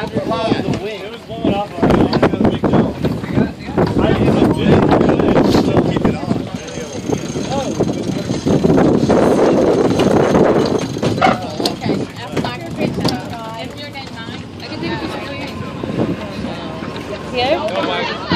It was blowing off already. I got a big deal. I even did. Still keep it on. Okay, I'm not going to be if you're at 9, I can do it for you. Here?